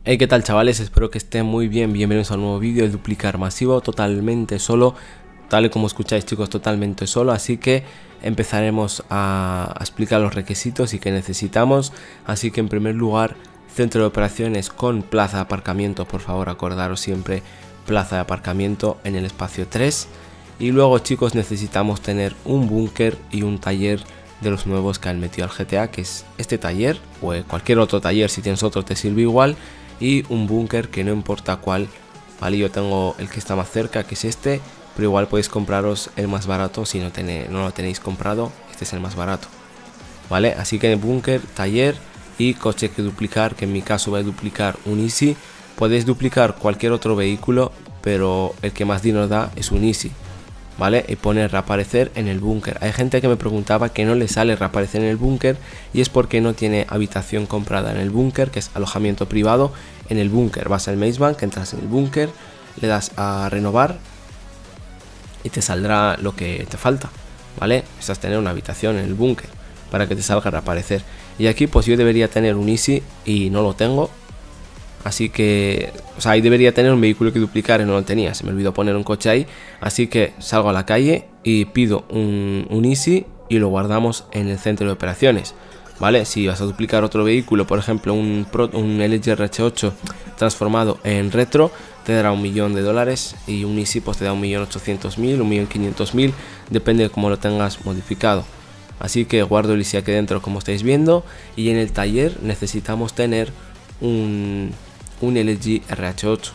Hey, ¿qué tal, chavales? Espero que estén muy bien. Bienvenidos a un nuevo vídeo de duplicar masivo totalmente solo, tal y como escucháis, chicos, totalmente solo. Así que empezaremos a explicar los requisitos y que necesitamos. Así que en primer lugar, centro de operaciones con plaza de aparcamiento. Por favor, acordaros siempre plaza de aparcamiento en el espacio 3. Y luego, chicos, necesitamos tener un búnker y un taller de los nuevos que han metido al GTA, que es este taller o cualquier otro taller. Si tienes otro te sirve igual. Y un búnker que no importa cuál, vale, yo tengo el que está más cerca, que es este, pero igual podéis compraros el más barato si no lo tenéis comprado. Este es el más barato, vale. Así que búnker, taller y coche que duplicar, que en mi caso voy a duplicar un Easy. Podéis duplicar cualquier otro vehículo, pero el que más dinero da es un Easy, vale, y poner reaparecer en el búnker. Hay gente que me preguntaba que no le sale reaparecer en el búnker, y es porque no tiene habitación comprada en el búnker, que es alojamiento privado en el búnker. Vas al Maze Bank, entras en el búnker, le das a renovar y te saldrá lo que te falta, vale. Necesitas tener una habitación en el búnker para que te salga reaparecer. Y aquí pues yo debería tener un Easy y no lo tengo. Así que, o sea, ahí debería tener un vehículo que duplicar y no lo tenía. Se me olvidó poner un coche ahí. Así que salgo a la calle y pido un Easy y lo guardamos en el centro de operaciones, ¿vale? Si vas a duplicar otro vehículo, por ejemplo un LG RH8 transformado en retro, te dará $1.000.000 y un Easy pues te da 1.800.000, 1.500.000, depende de cómo lo tengas modificado. Así que guardo el Easy aquí dentro, como estáis viendo. Y en el taller necesitamos tener un LG RH8,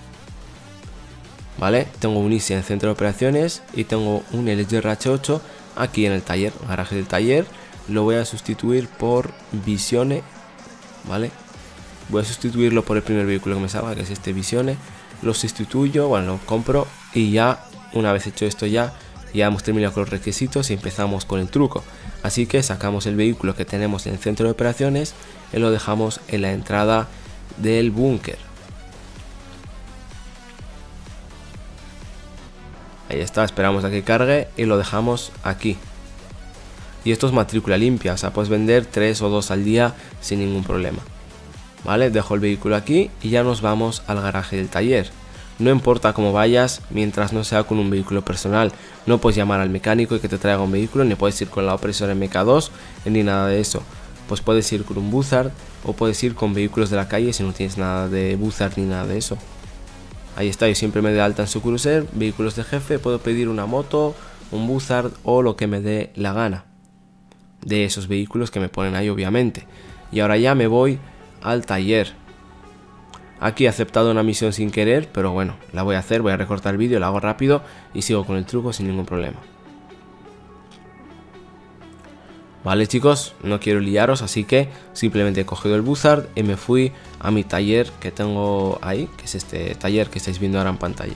vale. Tengo un Easy en el centro de operaciones y tengo un LG RH8 aquí en el taller, garaje del taller. Lo voy a sustituir por Visione, vale. Voy a sustituirlo por el primer vehículo que me salga, que es este Visione. Lo sustituyo, bueno, lo compro y ya una vez hecho esto ya hemos terminado con los requisitos y empezamos con el truco. Así que sacamos el vehículo que tenemos en el centro de operaciones y lo dejamos en la entrada del búnker. Ahí está, esperamos a que cargue y lo dejamos aquí. Y esto es matrícula limpia, o sea, puedes vender 3 o 2 al día sin ningún problema, vale. Dejo el vehículo aquí y ya nos vamos al garaje del taller. No importa cómo vayas, mientras no sea con un vehículo personal. No puedes llamar al mecánico y que te traiga un vehículo, ni puedes ir con la opresora MK2 ni nada de eso. Pues puedes ir con un Buzzard o puedes ir con vehículos de la calle si no tienes nada de Buzzard ni nada de eso. Ahí está, yo siempre me doy de alta en su crucer, vehículos de jefe, puedo pedir una moto, un Buzzard o lo que me dé la gana de esos vehículos que me ponen ahí, obviamente. Y ahora ya me voy al taller. Aquí he aceptado una misión sin querer, pero bueno, la voy a hacer, voy a recortar el vídeo, la hago rápido y sigo con el truco sin ningún problema. Vale, chicos, no quiero liaros, así que simplemente he cogido el Buzzard y me fui a mi taller que tengo ahí, que es este taller que estáis viendo ahora en pantalla.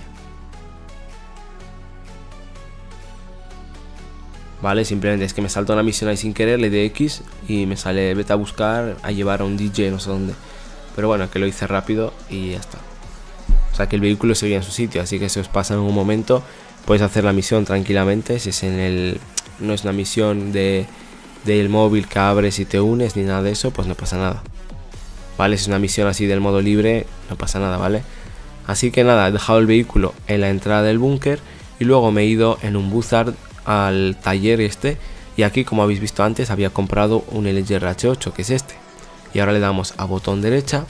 Vale, simplemente es que me salta una misión ahí sin querer, le doy X y me sale vete a buscar, a llevar a un DJ, no sé dónde. Pero bueno, que lo hice rápido y ya está. O sea que el vehículo seguía en su sitio, así que si os pasa en un momento podéis hacer la misión tranquilamente. Si es en el... no es una misión del móvil que abres y te unes ni nada de eso, pues no pasa nada. Vale, si es una misión así del modo libre, no pasa nada, ¿vale? Así que nada, he dejado el vehículo en la entrada del búnker y luego me he ido en un Buzzard al taller este. Y aquí, como habéis visto antes, había comprado un LG RH8, que es este. Y ahora le damos a botón derecha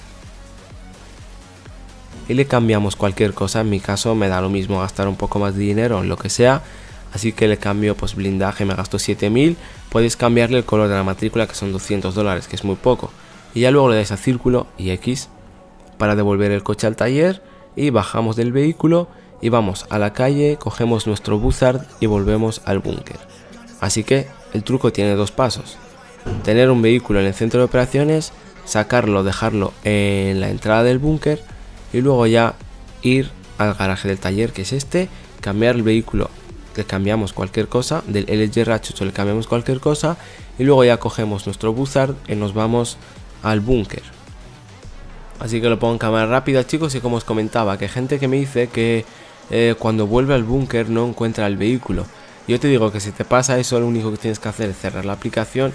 y le cambiamos cualquier cosa. En mi caso me da lo mismo gastar un poco más de dinero en lo que sea, así que le cambio pues blindaje, me gasto 7.000. Podéis cambiarle el color de la matrícula, que son $200, que es muy poco. Y ya luego le dais a círculo y X para devolver el coche al taller y bajamos del vehículo y vamos a la calle, cogemos nuestro Buzzard y volvemos al búnker. Así que el truco tiene dos pasos: tener un vehículo en el centro de operaciones, sacarlo, dejarlo en la entrada del búnker y luego ya ir al garaje del taller, que es este, cambiar el vehículo, le cambiamos cualquier cosa, del LG RH8 le cambiamos cualquier cosa y luego ya cogemos nuestro Buzzard y nos vamos al búnker. Así que lo pongo en cámara rápida, chicos, y como os comentaba, que hay gente que me dice que cuando vuelve al búnker no encuentra el vehículo. Yo te digo que si te pasa eso, lo único que tienes que hacer es cerrar la aplicación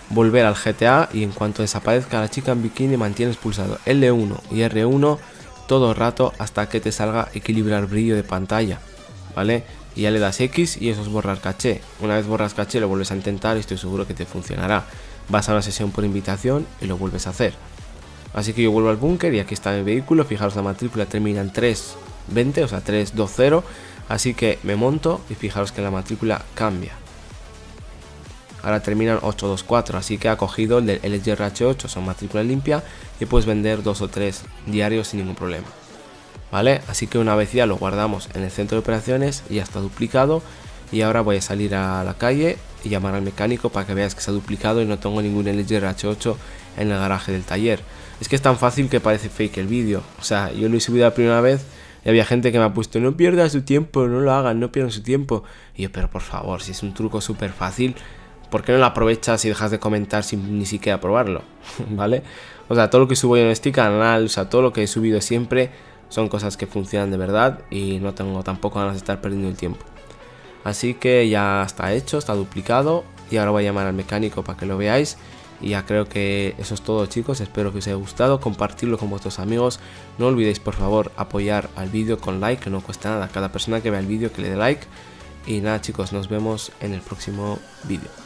volver al GTA y en cuanto desaparezca la chica en bikini mantienes pulsado L1 y R1 todo el rato hasta que te salga equilibrar brillo de pantalla, ¿vale? Y ya le das X y eso es borrar caché. Una vez borras caché lo vuelves a intentar y estoy seguro que te funcionará. Vas a una sesión por invitación y lo vuelves a hacer. Así que yo vuelvo al búnker y aquí está mi vehículo. Fijaros, la matrícula termina en 320, o sea 320. Así que me monto y fijaros que la matrícula cambia. Ahora terminan 824, así que ha cogido el del LGRH8, son matrícula limpia y puedes vender 2 o 3 diarios sin ningún problema. ¿Vale? Así que una vez ya lo guardamos en el centro de operaciones, ya está duplicado y ahora voy a salir a la calle y llamar al mecánico para que veas que se ha duplicado y no tengo ningún LGRH8 en el garaje del taller. Es que es tan fácil que parece fake el vídeo, o sea, yo lo he subido la primera vez y había gente que me ha puesto no pierdas su tiempo, no lo hagan, no pierdan su tiempo. Y yo, pero por favor, si es un truco súper fácil, ¿por qué no lo aprovechas y dejas de comentar sin ni siquiera probarlo? ¿Vale? O sea, todo lo que subo yo en este canal, o sea, todo lo que he subido siempre son cosas que funcionan de verdad y no tengo tampoco ganas de estar perdiendo el tiempo. Así que ya está hecho, está duplicado y ahora voy a llamar al mecánico para que lo veáis. Y ya creo que eso es todo, chicos, espero que os haya gustado, compartirlo con vuestros amigos, no olvidéis por favor apoyar al vídeo con like, que no cuesta nada, cada persona que vea el vídeo que le dé like. Y nada, chicos, nos vemos en el próximo vídeo.